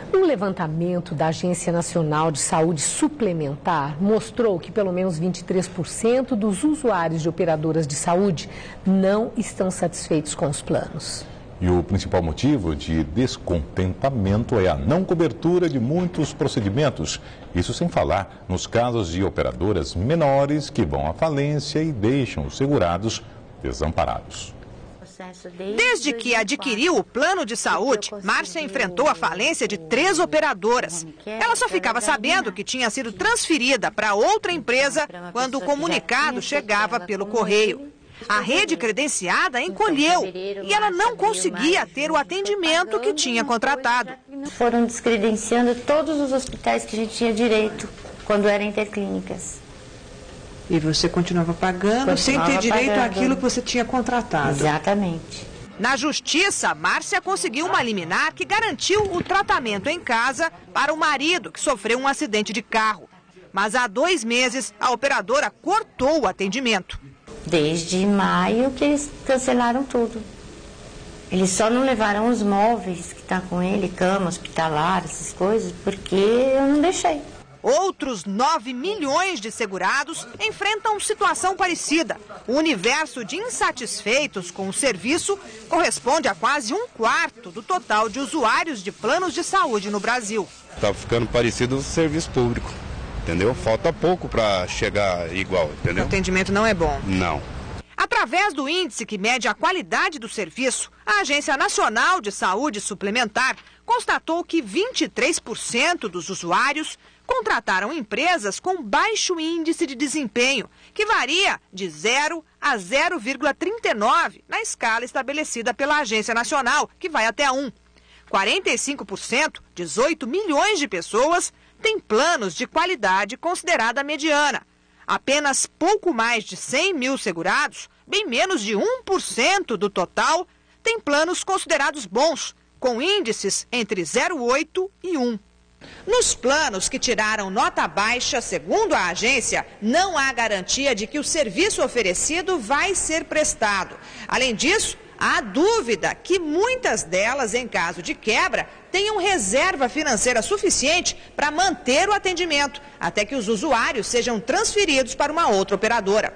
Um levantamento da Agência Nacional de Saúde Suplementar mostrou que pelo menos 23% dos usuários de operadoras de saúde não estão satisfeitos com os planos. E o principal motivo de descontentamento é a não cobertura de muitos procedimentos. Isso sem falar nos casos de operadoras menores que vão à falência e deixam os segurados desamparados. Desde que adquiriu o plano de saúde, Márcia enfrentou a falência de 3 operadoras. Ela só ficava sabendo que tinha sido transferida para outra empresa quando o comunicado chegava pelo correio. A rede credenciada encolheu e ela não conseguia ter o atendimento que tinha contratado. Foram descredenciando todos os hospitais que a gente tinha direito quando eram interclínicas. E você continuava pagando sem ter direito àquilo que você tinha contratado. Exatamente. Na justiça, Márcia conseguiu uma liminar que garantiu o tratamento em casa para o marido que sofreu um acidente de carro. Mas há 2 meses, a operadora cortou o atendimento. Desde maio que eles cancelaram tudo. Eles só não levaram os móveis que estão com ele, cama, hospitalar, essas coisas, porque eu não deixei. Outros 9 milhões de segurados enfrentam situação parecida. O universo de insatisfeitos com o serviço corresponde a quase 1/4 do total de usuários de planos de saúde no Brasil. Está ficando parecido o serviço público, entendeu? Falta pouco para chegar igual, entendeu? O atendimento não é bom. Não. Através do índice que mede a qualidade do serviço, a Agência Nacional de Saúde Suplementar constatou que 23% dos usuários contrataram empresas com baixo índice de desempenho, que varia de 0 a 0,39 na escala estabelecida pela Agência Nacional, que vai até 1. 45%, 18 milhões de pessoas, têm planos de qualidade considerada mediana. Apenas pouco mais de 100 mil segurados, bem menos de 1% do total, têm planos considerados bons, com índices entre 0,8 e 1. Nos planos que tiraram nota baixa, segundo a agência, não há garantia de que o serviço oferecido vai ser prestado. Além disso, há dúvida que muitas delas, em caso de quebra, tenham reserva financeira suficiente para manter o atendimento, até que os usuários sejam transferidos para uma outra operadora.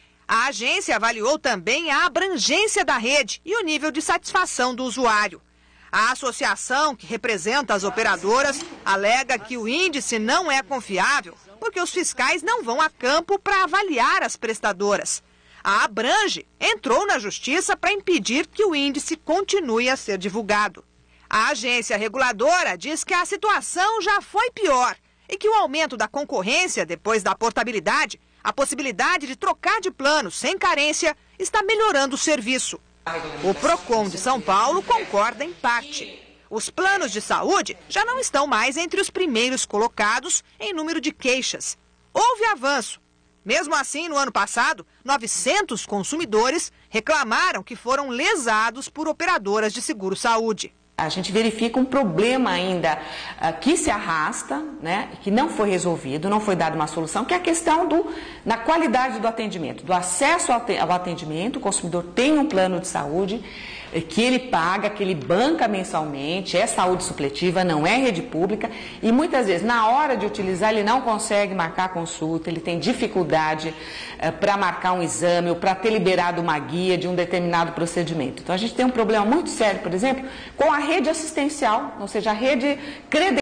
A agência avaliou também a abrangência da rede e o nível de satisfação do usuário. A associação, que representa as operadoras, alega que o índice não é confiável porque os fiscais não vão a campo para avaliar as prestadoras. A Abrange entrou na justiça para impedir que o índice continue a ser divulgado. A agência reguladora diz que a situação já foi pior e que o aumento da concorrência depois da portabilidade, a possibilidade de trocar de plano sem carência, está melhorando o serviço. O Procon de São Paulo concorda em parte. Os planos de saúde já não estão mais entre os primeiros colocados em número de queixas. Houve avanço. Mesmo assim, no ano passado, 900 consumidores reclamaram que foram lesados por operadoras de seguro-saúde. A gente verifica um problema ainda que se arrasta, né, que não foi resolvido, não foi dada uma solução, que é a questão da qualidade do atendimento, do acesso ao atendimento. O consumidor tem um plano de saúde que ele paga, que ele banca mensalmente, é saúde supletiva, não é rede pública, e muitas vezes, na hora de utilizar, ele não consegue marcar a consulta, ele tem dificuldade para marcar um exame ou para ter liberado uma guia de um determinado procedimento. Então, a gente tem um problema muito sério, por exemplo, com a rede assistencial, ou seja, a rede credencial